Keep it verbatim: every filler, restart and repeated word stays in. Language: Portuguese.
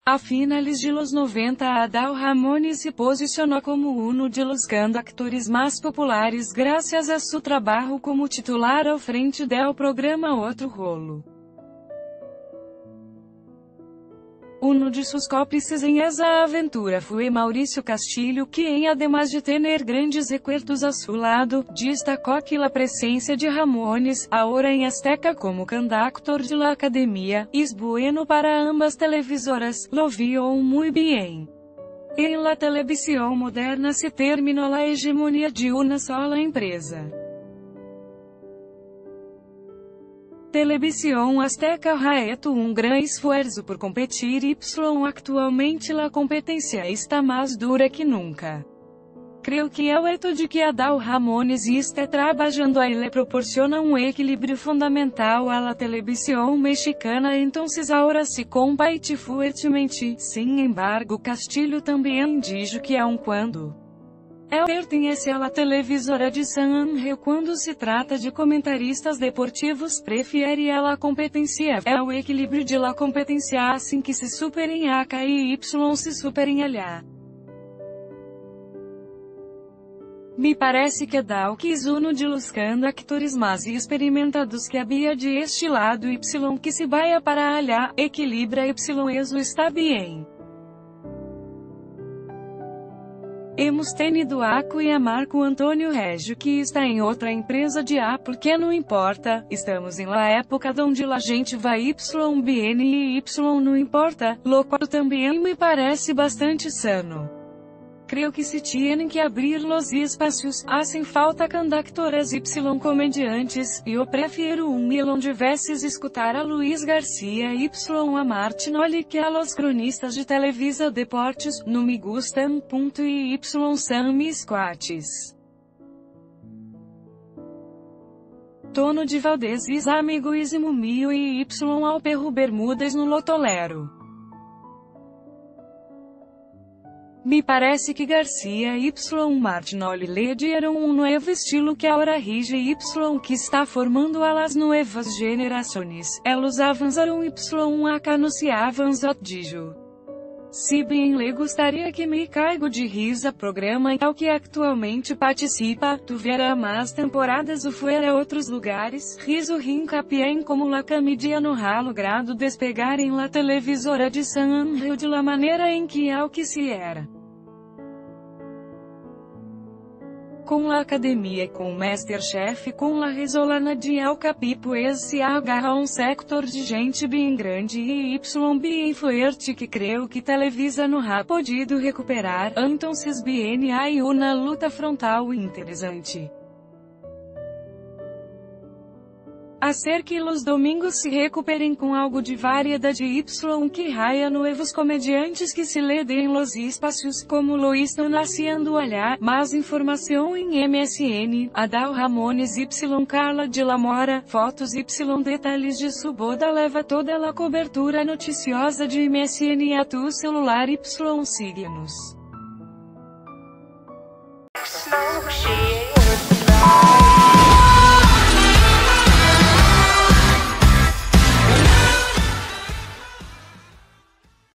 A finales de los noventa, Adal Ramones se posicionó como uno de los conductores más populares gracias a su trabajo como titular ao frente del programa Outro Rolo. Uno de sus cómplices en esa aventura fue Mauricio Castillo, quien además de tener grandes recuerdos a su lado, destacó que la presencia de Ramones, ahora en Azteca como conductor de la academia, es bueno para ambas televisoras, lo vio muy bien. En la televisión moderna se terminó la hegemonía de una sola empresa. Televisión Azteca ha hecho um gran esfuerzo por competir y actualmente la competencia está más dura que nunca. Creo que el hecho de que Adal Ramones esté trabajando ahí le proporciona um equilíbrio fundamental a la televisión mexicana, entonces ahora se compite fuertemente. Sin embargo, Castillo também dijo que aun quando ele pertence à televisora de San Ángel, quando se trata de comentaristas deportivos, prefere a la competencia, é o equilíbrio de la competencia assim que se superem a K e Y se superem allá. Me parece que Adal quis uno de los conductores más experimentados que había de este lado Y que se vaya para allá, equilibra Y eso está bien. Hemos tenido Aco e a Marco Antônio Régio que está em outra empresa de A porque não importa, estamos em la época donde la gente vai Y bien e Y não importa, lo qual também me parece bastante sano. Creo que se tienen que abrir los espacios, hacen falta conductoras Y comediantes, e eu prefiro um milhão de vezes escutar a Luiz Garcia Y a Martinoli que a los cronistas de Televisa Deportes, no me gustan, ponto e Y são mis quates. Tono de Valdez amigoísimo mio e Y ao perro Bermudas no lo tolero. Me parece que Garcia Y Martinoli le dieron um novo estilo que ahora rige Y que está formando a las nuevas generaciones. Elos avançaram Y acá no se avançou dijo. Se bem le gostaria que me caigo de risa programa tal que actualmente participa, tuviera más temporadas ou fuera outros lugares, riso hincapié em como la comedia no ha logrado despegar em la televisora de San Ángel de la maneira em que ao que se era. Com la academia, com o Masterchef, com la resolana de El Capipo se agarra um sector de gente bem grande e Y bem fuerte que creio que Televisa não ha podido recuperar, entonces bien hay una luta frontal interessante. Hacer que los domingos se recuperem com algo de variedade Y que haya nuevos comediantes que se le den los espacios, como lo estão haciendo allá. Mais informação em M S N, Adal Ramones Y Carla de la Mora, fotos Y detalhes de su boda leva toda a cobertura noticiosa de M S N a tu celular Y signos.